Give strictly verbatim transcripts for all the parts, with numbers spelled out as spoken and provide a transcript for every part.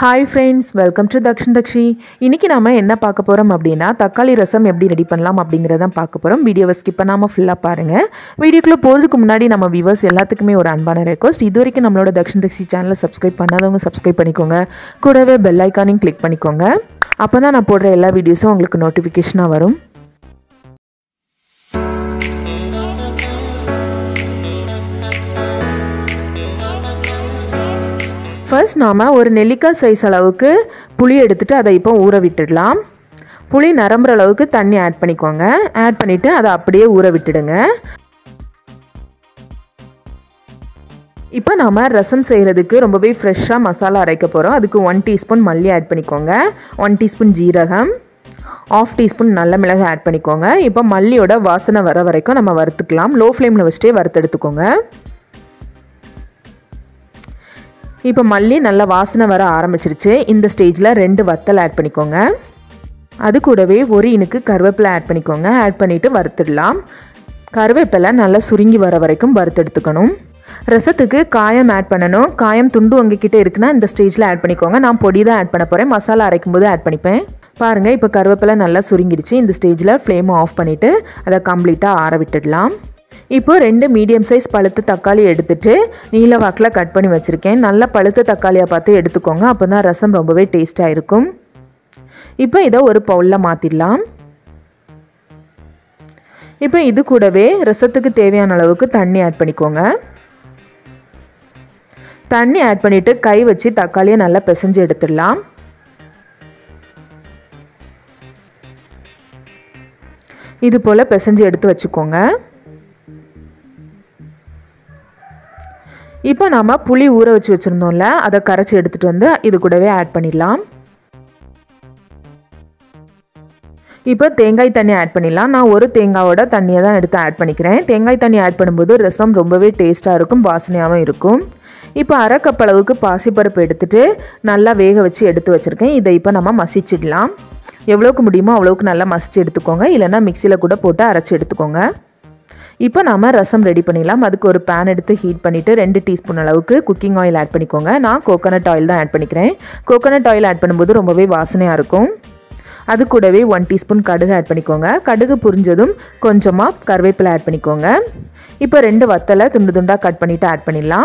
Hi friends, welcome to Dakshin Dakshi. இன்னைக்கு நாம என்ன பார்க்க போறோம் அப்படினா தக்காளி ரசம் எப்படி ரெடி பண்ணலாம் அப்படிங்கறத பார்க்க போறோம். வீடியோவை ஸ்கிப் பண்ணாம ஃபுல்லா பாருங்க. வீடியோக்குள்ள போறதுக்கு முன்னாடி நம்ம வியூவர்ஸ் எல்லாத்துக்குமே ஒரு அன்பான ரெக்வெஸ்ட். இதுவரைக்கும் நம்மளோட தக்ஷின் தக்ஷி சேனலை சப்ஸ்கிரைப் பண்ணாதவங்க சப்ஸ்கிரைப் பண்ணிக்கோங்க. கூடவே பெல் ஐகானையும் கிளிக் பண்ணிக்கோங்க. அப்பதான் நான் போடுற எல்லா வீடியோஸும் உங்களுக்கு நோட்டிஃபிகேஷனா வரும். ஃபர்ஸ்ட் நாம ஒரு நெல்லிக்காய் சைஸ் அளவுக்கு புளி எடுத்துட்டு அதை இப்போ ஊற விட்டுடலாம். புளி நரம்புற அளவுக்கு தண்ணி ஆட் பண்ணிக்கோங்க. ஆட் பண்ணிட்டு அதை அப்படியே ஊற விட்டுடுங்க. இப்போ நாம ரசம் செய்கிறதுக்கு ரொம்பவே ஃப்ரெஷ்ஷாக மசாலா அரைக்க போகிறோம். அதுக்கு ஒன் டீஸ்பூன் மல்லி ஆட் பண்ணிக்கோங்க. ஒன் டீஸ்பூன் ஜீரகம், ஆஃப் டீஸ்பூன் நல்ல மிளகு ஆட் பண்ணிக்கோங்க. இப்போ மல்லியோட வாசனை வர வரைக்கும் நம்ம வறுத்துக்கலாம். லோ ஃப்ளேமில் வச்சுட்டே வறுத்து எடுத்துக்கோங்க. இப்போ மல்லி நல்லா வாசனை வர ஆரம்பிச்சிருச்சு. இந்த ஸ்டேஜில் ரெண்டு வத்தல் ஆட் பண்ணிக்கோங்க. அது கூடவே ஒரு இனுக்கு கருவேப்பிலை ஆட் பண்ணிக்கோங்க. ஆட் பண்ணிவிட்டு வறுத்துடலாம். கருவேப்பிலை நல்லா சுருங்கி வர வரைக்கும் வறுத்து எடுத்துக்கணும். ரசத்துக்கு காயம் ஆட் பண்ணணும். காயம் துண்டு உங்ககிட்ட இருக்குன்னா இந்த ஸ்டேஜில் ஆட் பண்ணிக்கோங்க. நான் பொடி தான் ஆட் பண்ண போகிறேன். மசாலா அரைக்கும் போது ஆட் பண்ணிப்பேன். பாருங்கள், இப்போ கருவேப்பிலை நல்லா சுருங்கிடுச்சு. இந்த ஸ்டேஜில் ஃப்ளேமை ஆஃப் பண்ணிவிட்டு அதை கம்ப்ளீட்டாக ஆற விட்டுடலாம். இப்போ ரெண்டு மீடியம் சைஸ் பழுத்த தக்காளி எடுத்துட்டு நீல வாக்கில் கட் பண்ணி வச்சுருக்கேன். நல்ல பழுத்த தக்காளியாக பார்த்து எடுத்துக்கோங்க. அப்போ தான் ரசம் ரொம்பவே டேஸ்ட்டாக இருக்கும். இப்போ இதை ஒரு பவுலில் மாற்றிடலாம். இப்போ இது கூடவே ரசத்துக்கு தேவையான அளவுக்கு தண்ணி ஆட் பண்ணிக்கோங்க. தண்ணி ஆட் பண்ணிவிட்டு கை வச்சு தக்காளியை நல்லா பிசைஞ்சு எடுத்துடலாம். இது போல் பிசைஞ்சு எடுத்து வச்சுக்கோங்க. இப்போ நாம் புளி ஊற வச்சு வச்சுருந்தோம்ல, அதை கரைச்சி எடுத்துகிட்டு வந்து இது கூடவே ஆட் பண்ணிடலாம். இப்போ தேங்காய் தண்ணி ஆட் பண்ணிடலாம். நான் ஒரு தேங்காயோட தண்ணியை தான் எடுத்து ஆட் பண்ணிக்கிறேன். தேங்காய் தண்ணி ஆட் பண்ணும்போது ரசம் ரொம்பவே டேஸ்ட்டாக இருக்கும், வாசனையாகவும் இருக்கும். இப்போ அரை கப் அளவுக்கு பாசிப்பருப்பு எடுத்துகிட்டு நல்லா வேக வச்சு எடுத்து வச்சுருக்கேன். இதை இப்போ நம்ம மசிச்சிடலாம். எவ்வளோக்கு முடியுமோ அவ்வளோக்கு நல்லா மசிச்சு எடுத்துக்கோங்க. இல்லைனா மிக்சியில் கூட போட்டு அரைச்சி எடுத்துக்கோங்க. இப்போ நாம் ரசம் ரெடி பண்ணிடலாம். அதுக்கு ஒரு பேன் எடுத்து ஹீட் பண்ணிவிட்டு ரெண்டு டீஸ்பூன் அளவுக்கு குக்கிங் ஆயில் ஆட் பண்ணிக்கோங்க. நான் கோகோனட் ஆயில் தான் ஆட் பண்ணிக்கிறேன். கோகோனட் ஆயில் ஆட் பண்ணும்போது ரொம்பவே வாசனையாக இருக்கும். அது கூடவே ஒன் டீஸ்பூன் கடுகு ஆட் பண்ணிக்கோங்க. கடுகு புரிஞ்சதும் கொஞ்சமாக கருவேப்பிலை ஆட் பண்ணிக்கோங்க. இப்போ ரெண்டு வத்தலை துண்டு துண்டாக கட் பண்ணிவிட்டு ஆட் பண்ணிடலாம்.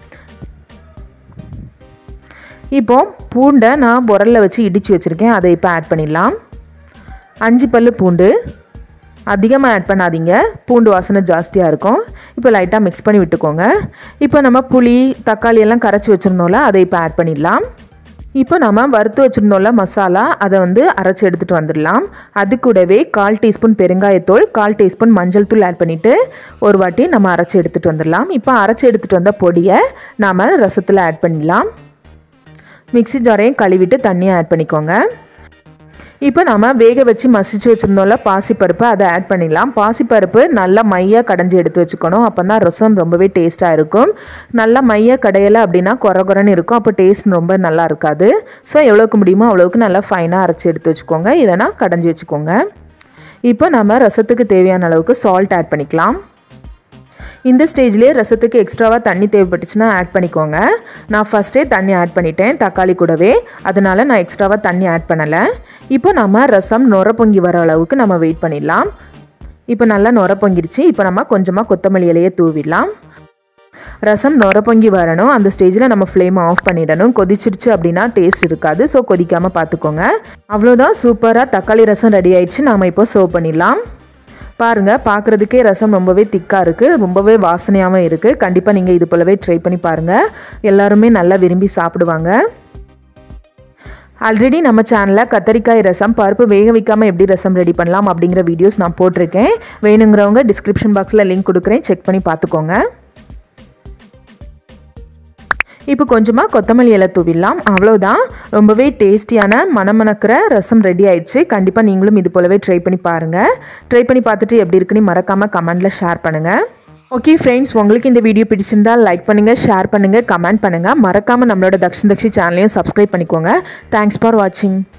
இப்போ பூண்டை நான் உரலில் வச்சு இடித்து வச்சுருக்கேன். அதை இப்போ ஆட் பண்ணிடலாம். அஞ்சு பல்லு பூண்டு, அதிகமாக ஆட் பண்ணாதீங்க, பூண்டு வாசனை ஜாஸ்தியாக இருக்கும். இப்போ லைட்டாக மிக்ஸ் பண்ணி விட்டுக்கோங்க. இப்போ நம்ம புளி தக்காளி எல்லாம் கரைச்சி வச்சுருந்தோம்ல, அதை இப்போ ஆட் பண்ணிடலாம். இப்போ நம்ம வறுத்து வச்சுருந்தோம்ல மசாலா, அதை வந்து அரைச்சி எடுத்துகிட்டு வந்துடலாம். அது கூடவே கால் டீஸ்பூன் பெருங்காயத்தூள், கால் டீஸ்பூன் மஞ்சள் தூள் ஆட் பண்ணிவிட்டு ஒரு வாட்டி நம்ம அரைச்சி எடுத்துகிட்டு வந்துடலாம். இப்போ அரைச்சி எடுத்துகிட்டு வந்த பொடியை நாம் ரசத்தில் ஆட் பண்ணிடலாம். மிக்ஸி ஜாரையும் கழுவிட்டு தண்ணியை ஆட் பண்ணிக்கோங்க. இப்போ நம்ம வேக வச்சு மசிச்சு வச்சுருந்தோம்ல பாசிப்பருப்பு, அதை ஆட் பண்ணிடலாம். பாசிப்பருப்பு நல்லா மையாக கடைஞ்சி எடுத்து வச்சுக்கணும். அப்போ தான் ரசம் ரொம்பவே டேஸ்ட்டாக இருக்கும். நல்லா மையாக கடையலை அப்படின்னா குறை குறைன்னு இருக்கும். அப்போ டேஸ்ட் ரொம்ப நல்லா இருக்காது. ஸோ எவ்வளோக்கு முடியுமோ அவ்வளோக்கு நல்லா ஃபைனாக அரைச்சி எடுத்து வச்சுக்கோங்க. இல்லைனா கடைஞ்சி வச்சுக்கோங்க. இப்போ நம்ம ரசத்துக்கு தேவையான அளவுக்கு சால்ட் ஆட் பண்ணிக்கலாம். இந்த ஸ்டேஜ்லேயே ரசத்துக்கு எக்ஸ்ட்ராவாக தண்ணி தேவைப்பட்டுச்சுன்னா ஆட் பண்ணிக்கோங்க. நான் ஃபஸ்ட்டே தண்ணி ஆட் பண்ணிட்டேன் தக்காளி கூடவே, அதனால் நான் எக்ஸ்ட்ராவாக தண்ணி ஆட் பண்ணலை. இப்போ நம்ம ரசம் நுர பொங்கி வர அளவுக்கு நம்ம வெயிட் பண்ணிடலாம். இப்போ நல்லா நுர பொங்கிடுச்சு. இப்போ நம்ம கொஞ்சமாக கொத்தமல்லி இலையை தூவிடலாம். ரசம் நுர பொங்கி வரணும். அந்த ஸ்டேஜில் நம்ம ஃப்ளேமை ஆஃப் பண்ணிடணும். கொதிச்சிடுச்சு அப்படின்னா டேஸ்ட் இருக்காது. ஸோ கொதிக்காமல் பார்த்துக்கோங்க. அவ்வளோதான், சூப்பராக தக்காளி ரசம் ரெடி ஆயிடுச்சு. நாம் இப்போ சர்வ் பண்ணிடலாம். பாருங்கள், பார்க்குறதுக்கே ரசம் ரொம்பவே திக்காக இருக்குது, ரொம்பவே வாசனையாகவும் இருக்குது. கண்டிப்பாக நீங்கள் இது போலவே ட்ரை பண்ணி பாருங்கள். எல்லாருமே நல்லா விரும்பி சாப்பிடுவாங்க. ஆல்ரெடி நம்ம சேனலில் கத்தரிக்காய் ரசம் பருப்பு வேக வைக்காமல் எப்படி ரசம் ரெடி பண்ணலாம் அப்படிங்கிற வீடியோஸ் நான் போட்டிருக்கேன். வேணுங்கிறவங்க டிஸ்கிரிப்ஷன் பாக்ஸில் லிங்க் கொடுக்குறேன், செக் பண்ணி பார்த்துக்கோங்க. இப்போ கொஞ்சமாக கொத்தமல்லி இலை தூவிடலாம். அவ்வளோதான், ரொம்பவே டேஸ்டியான மணமணக்கிற ரசம் ரெடி ஆயிடுச்சு. கண்டிப்பாக நீங்களும் இது போலவே ட்ரை பண்ணி பாருங்கள். ட்ரை பண்ணி பார்த்துட்டு எப்படி இருக்குன்னு மறக்காமல் கமெண்ட்டில் ஷேர் பண்ணுங்கள். ஓகே ஃப்ரெண்ட்ஸ், உங்களுக்கு இந்த வீடியோ பிடிச்சிருந்தால் லைக் பண்ணுங்கள், ஷேர் பண்ணுங்கள், கமெண்ட் பண்ணுங்கள். மறக்காமல் நம்மளோட தக்ஷின் தக்ஷி சேனலையும் சப்ஸ்கிரைப் பண்ணிக்கோங்க. தேங்க்ஸ் ஃபார் வாட்சிங்.